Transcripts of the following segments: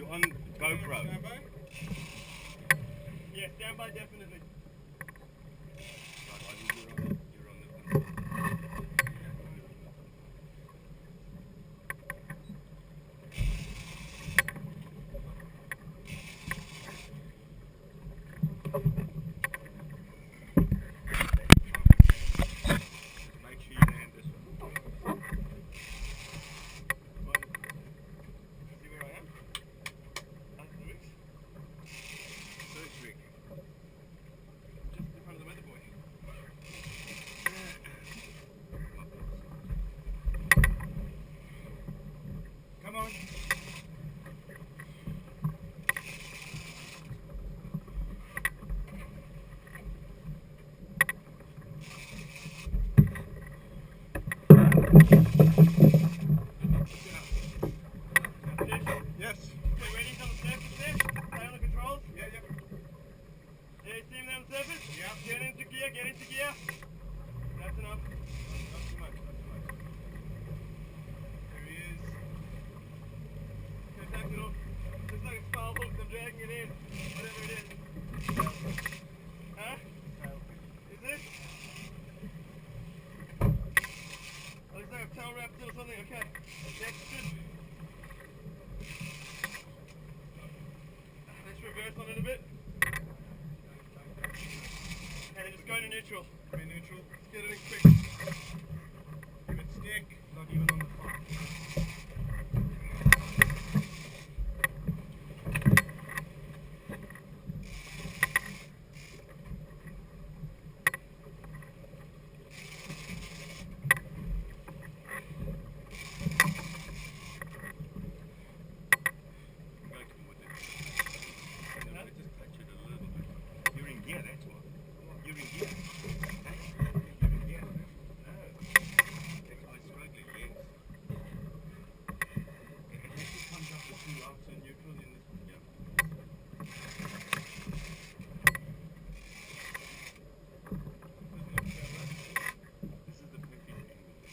on GoPro. Standby? Yeah, standby definitely. Make sure you land this one. See where I am? That's Lewis. Search Rick. Just in front of the weather boy. Come on. Yes. Okay, ready? He's on the surface there. Stay on the controls. Yeah, yeah. Yeah, you see him there on the surface? Yeah. Get into gear, get into gear. That's enough. Not too much, not too much. There he is. Okay, take it off. Looks like it's foul hooked. I'm dragging it in. Whatever it is. Huh? Is it? Oh, looks like a tail wrapped or something. Okay. That's good. Let's reverse on it a bit. And just go to neutral. Be neutral. Let's get it in quick. Give it stick. Not even on the front. Huh? Just touch it a little bit. You're in gear, that's what. You're in gear. You're in gear. No. That's why it's struggling, yes. It actually comes up with two outs and neutral in this. Yeah. This is the perfect angle.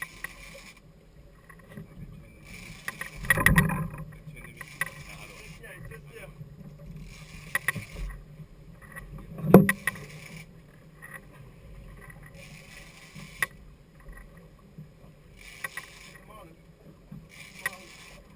Yeah, it's just here. Come on. Come on.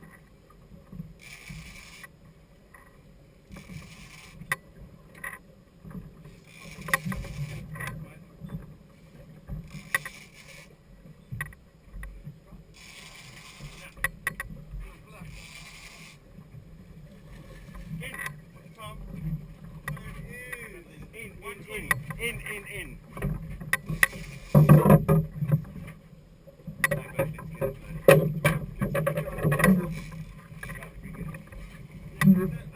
In. Let's get it.